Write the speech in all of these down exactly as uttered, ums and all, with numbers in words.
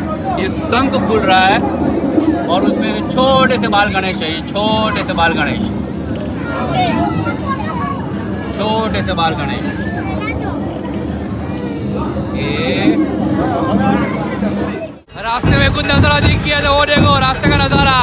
ये शंख खुल रहा है और उसमें छोटे से बाल गणेश है। ये छोटे से बाल गणेश, छोटे से बाल गणेश। ये रास्ते में कुछ नजारा दिख गया तो वो देखो रास्ते का नजारा।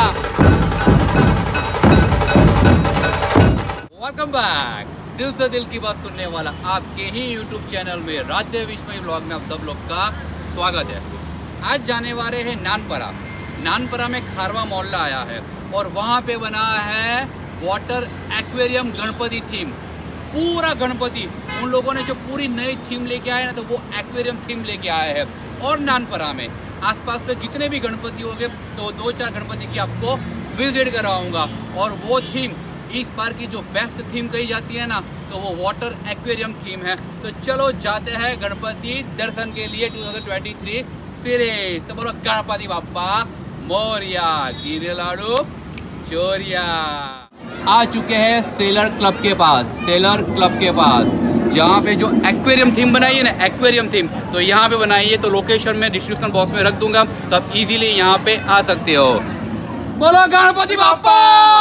वेलकम बैक, दिल से दिल की बात सुनने वाला आपके ही यूट्यूब चैनल में राज्य विस्मय व्लॉग में आप सब लोग का स्वागत है। आज जाने वाले हैं नानपरा। नानपरा में खारवा मोहल्ला आया है और वहाँ पे बना है वाटर एक्वेरियम गणपति थीम। पूरा गणपति उन लोगों ने जो पूरी नई थीम लेके आए ना, तो वो एक्वेरियम थीम लेके आए हैं। और नानपरा में आसपास पे जितने भी गणपति होंगे तो दो चार गणपति की आपको विजिट कराऊंगा। और वो थीम इस बार की जो बेस्ट थीम कही जाती है ना, तो वो वाटर एक्वेरियम थीम है। तो चलो जाते हैं गणपति दर्शन के लिए दो हज़ार तेईस सीरीज। तो बोलो गणपति बाप्पा मोरिया, गिरे लाडू चोरिया। आ चुके हैं सेलर क्लब के पास, सेलर क्लब के पास जहाँ पे जो एक्वेरियम थीम बनाई है ना, एक्वेरियम थीम तो यहाँ पे बनाई है। तो लोकेशन में डिस्क्रिप्शन बॉक्स में रख दूंगा, तो आप इजीली यहाँ पे आ सकते हो। बोलो गणपति बाप्पा।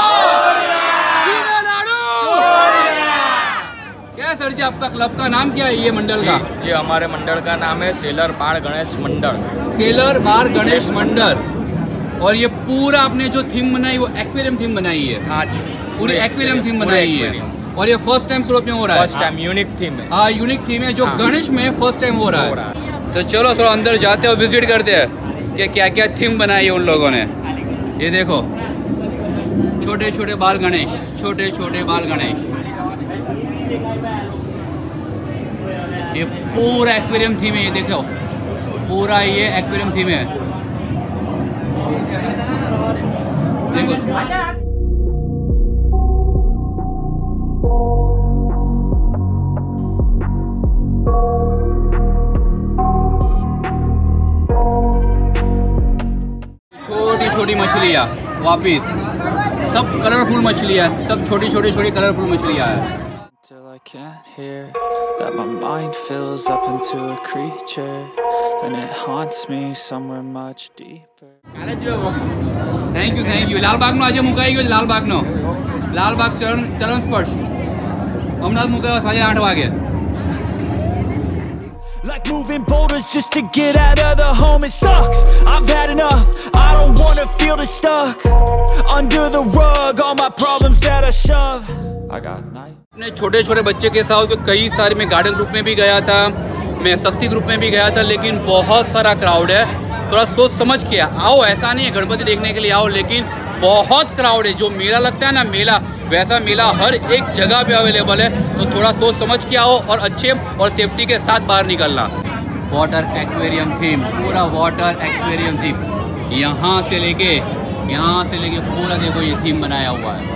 क्या सर जी आपका क्लब का नाम क्या है, ये मंडल का? जी हमारे मंडल का नाम है सेलर बार गणेश मंडल। सेलर बार गणेश मंडल। और ये पूरा आपने जो थीम बनाई वो एक्वेरियम थीम बनाई है? हाँ जी, पूरी एक्वेरियम थीम बनाई है। और ये फर्स्ट टाइम सूरत में हो रहा है? फर्स्ट टाइम यूनिक थीम है। हाँ यूनिक थीम है जो हाँ। गणेश में फर्स्ट टाइम हो रहा है, है। तो चलो थोड़ा अंदर जाते हैं और विजिट करते हैं कि क्या क्या थीम बनाई है उन लोगों ने। ये देखो छोटे छोटे बाल गणेश, छोटे छोटे बाल गणेश। ये पूरा एक्वेरियम थीम है। ये देखो पूरा ये एक्वेरियम थीम है। देखो छोटी छोटी मछलियाँ, वापिस सब कलरफुल मछलियाँ, सब छोटी छोटी छोटी कलरफुल मछलियाँ है। Can't hear that my mind fills up into a creature and it haunts me somewhere much deeper. Thank you thank you લાલબાગનો આજે મુકાઈ ગયો, લાલબાગનો લાલબાગ ચરણ ચરણ સ્પર્શ હમણાં જ મુકાયો સાંજે આઠ વાગે. Like moving boulders just to get out of the home, it sucks. I've had enough, I don't wanna feel the stuck under the rug, all my problems that I shove. I got night. अपने छोटे छोटे बच्चे के साथ कई सारे, मैं garden group में भी गया था, मैं शक्ति ग्रुप में भी गया था, लेकिन बहुत सारा क्राउड है। थोड़ा सोच समझ के आओ, ऐसा नहीं है गणपति देखने के लिए आओ, लेकिन बहुत क्राउड है। जो मेला लगता है ना मेला, वैसा मेला हर एक जगह पे अवेलेबल है। तो थोड़ा सोच समझ के आओ और अच्छे और सेफ्टी के साथ बाहर निकलना। वाटर एक्वेरियम थीम, पूरा वाटर एक्वेरियम थीम, यहाँ से लेके यहाँ से लेके पूरा देखो ये थीम बनाया हुआ है,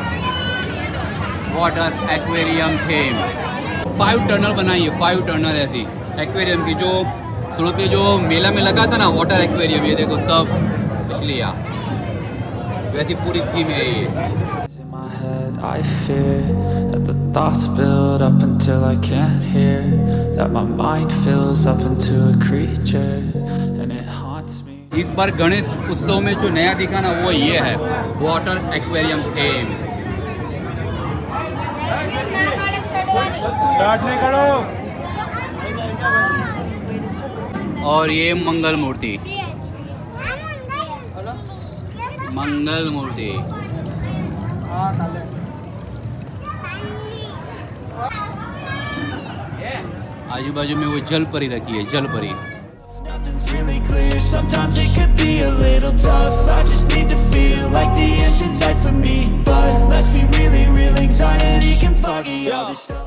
water aquarium theme. Five tunnel बनाई है, फाइव टनल ऐसी एक्वेरियम की, जो सूरत में जो मेला में लगा था ना वाटर एक्वेरियम। ये देखो सब मछलियाँ, वैसी पूरी थीम है ये। I fear that the thoughts build up until I can't hear, that my mind fills up into a creature and it haunts me. इस बार गणेश उत्सव में जो नया दिखा ना वो ये है वाटर एक्वेरियम थीम। और ये मंगल मूर्ति, मंगल मूर्ति। आजू बाजू में वो जल परी रखी है, जल परी। Nothing's really clear, sometimes it could be a little tough. I just need to feel like the end's in sight for me, but let's be really real, anxiety can foggy all this stuff.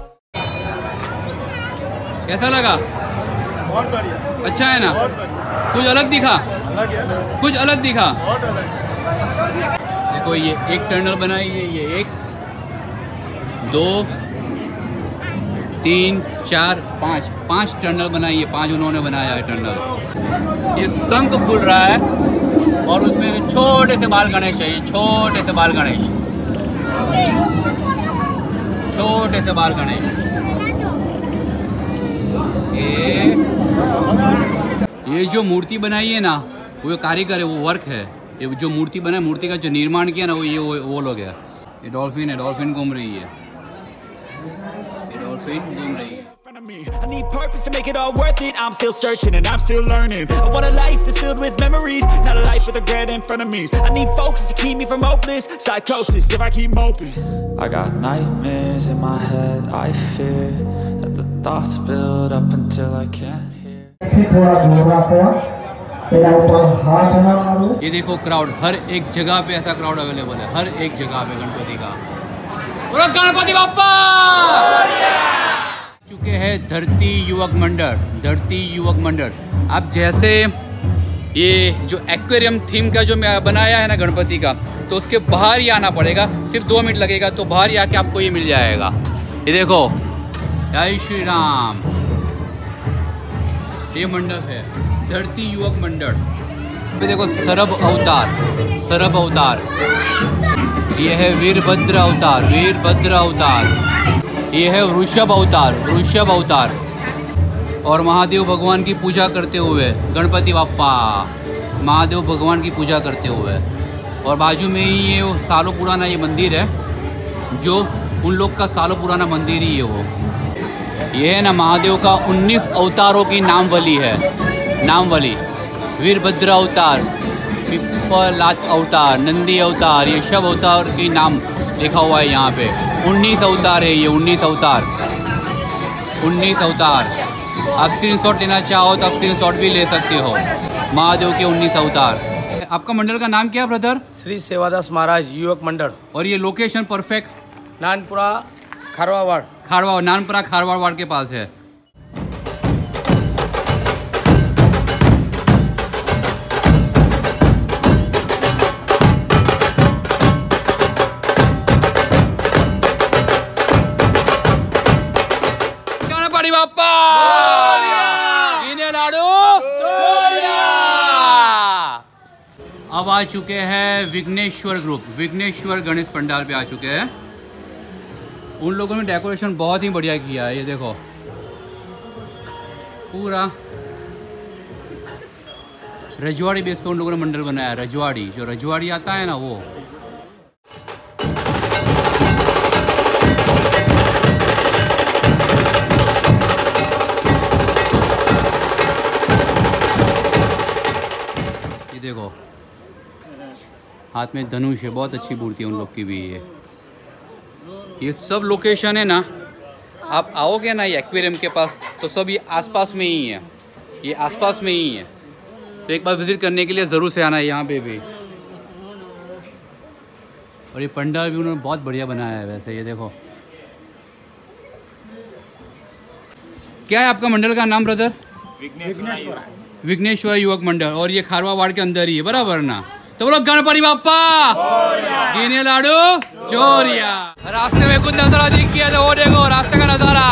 कैसा लगा? बहुत बढ़िया, अच्छा है ना? कुछ अलग दिखा? अलग है ना? कुछ अलग दिखा। बहुत अलग। देखो ये एक टनल बनाई है, ये एक दो तीन चार पाँच पाँच टनल बनाई है, पाँच उन्होंने बनाया है टनल। ये शंख खुल रहा है और उसमें छोटे से बाल गणेश है। ये छोटे से बाल गणेश, छोटे से बाल गणेश। ये ये जो मूर्ति बनाई है ना, वो जो कारीगर है, वो वर्क है। ये जो मूर्ति बना, मूर्ति का जो निर्माण किया ना, वो ये वो, वो लोग है। ये डॉल्फिन है, डॉल्फिन घूम रही है, ये डॉल्फिन घूम रही है। I need purpose to make it all worth it. I'm still searching and I'm still learning. I want a life that's filled with memories, not a life with regret in front of me. I need focus to keep me from hopeless psychosis if I keep moping. I got nightmares in my head. I fear that the thoughts build up until I can't hear. ये देखो crowd, हर एक जगह पे ऐसा crowd available है, हर एक जगह पे गणपति का। बोलो गणपति बाप्पा! चुके हैं धरती युवक मंडल, धरती युवक मंडल। अब जैसे ये जो एक्वेरियम थीम का जो बनाया है ना गणपति का, तो उसके बाहर ही आना पड़ेगा, सिर्फ दो मिनट लगेगा, तो बाहर ही आके आपको ये मिल जाएगा। ये देखो, जय श्री राम। ये मंडप है धरती युवक मंडल। ये देखो सरब अवतार, सरब अवतार। ये है वीरभद्र अवतार, वीरभद्र अवतार। ये है वृषभ अवतार, वृषभ अवतार। और महादेव भगवान की पूजा करते हुए गणपति बाप्पा, महादेव भगवान की पूजा करते हुए। और बाजू में ही ये सालों पुराना ये मंदिर है, जो उन लोग का सालों पुराना मंदिर ही है वो। ये है ना महादेव का उन्नीस अवतारों की नामवली है, नामवली। वीरभद्र अवतार, पिप्पलाद अवतार, नंदी अवतार, ये सब अवतार की नाम लिखा हुआ है यहाँ पे। उन्नीस अवतार है ये, उन्नीस अवतार, उन्नीस अवतार। आप स्क्रीनशॉट लेना चाहो तो आप स्क्रीनशॉट भी ले सकते हो। महादेव के उन्नीस अवतार। आपका मंडल का नाम क्या है ब्रदर? श्री सेवादास महाराज युवक मंडल। और ये location perfect Nanpura Kharwad, Kharwa Nanpura Kharwad ward के पास है। बाप्पा लाडू। अब आ चुके हैं विघ्नेश्वर ग्रुप, विघ्नेश्वर गणेश पंडाल पे आ चुके हैं। उन लोगों ने डेकोरेशन बहुत ही बढ़िया किया है। ये देखो पूरा रजवाड़ी बेस पे उन लोगों ने मंडल बनाया है। रजवाड़ी, जो रजवाड़ी आता है ना वो। देखो हाथ में धनुष है, बहुत अच्छी मूर्ति है उन लोग की भी। ये ये सब लोकेशन है ना, आप आओगे ना ये एक्वेरियम के पास, तो सब ये आसपास में ही है, ये आसपास में ही है। तो एक बार विजिट करने के लिए ज़रूर से आना है यहाँ पे भी। और ये पंडाल भी उन्होंने बहुत बढ़िया बनाया है वैसे। ये देखो, क्या है आपका मंडल का नाम ब्रदर? विघ्नेश्वर, विघ्नेश्वर युवक मंडल। और ये खारवा वार्ड के अंदर ही है, बराबर ना? तो बोलो गणपति बाप्पा, गिने लाडू चोरिया। रास्ते में कुछ नजारा दिख गया तो वो देखो रास्ते का नजारा।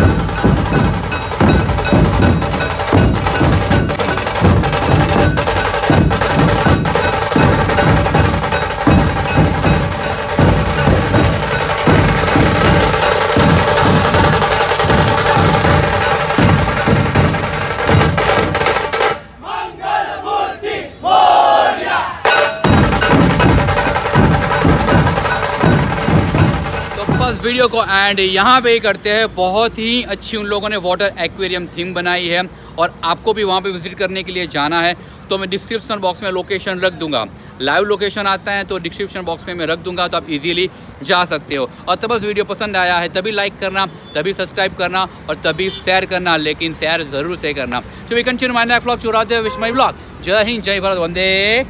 वीडियो को एंड यहाँ पे ही करते हैं। बहुत ही अच्छी उन लोगों ने वाटर एक्वेरियम थीम बनाई है, और आपको भी वहाँ पे विजिट करने के लिए जाना है तो मैं डिस्क्रिप्शन बॉक्स में लोकेशन रख दूंगा। लाइव लोकेशन आता है तो डिस्क्रिप्शन बॉक्स में मैं रख दूंगा, तो आप इजीली जा सकते हो। और तब बस वीडियो पसंद आया है तभी लाइक करना, तभी सब्सक्राइब करना और तभी शेयर करना, लेकिन शेयर ज़रूर से करना। तो we continue my next vlog, चुराते विस्मय व्लॉग। जय हिंद, जय भारत, वंदे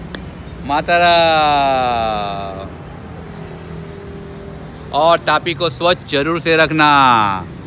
मातरम। और टापी को स्वच्छ जरूर से रखना।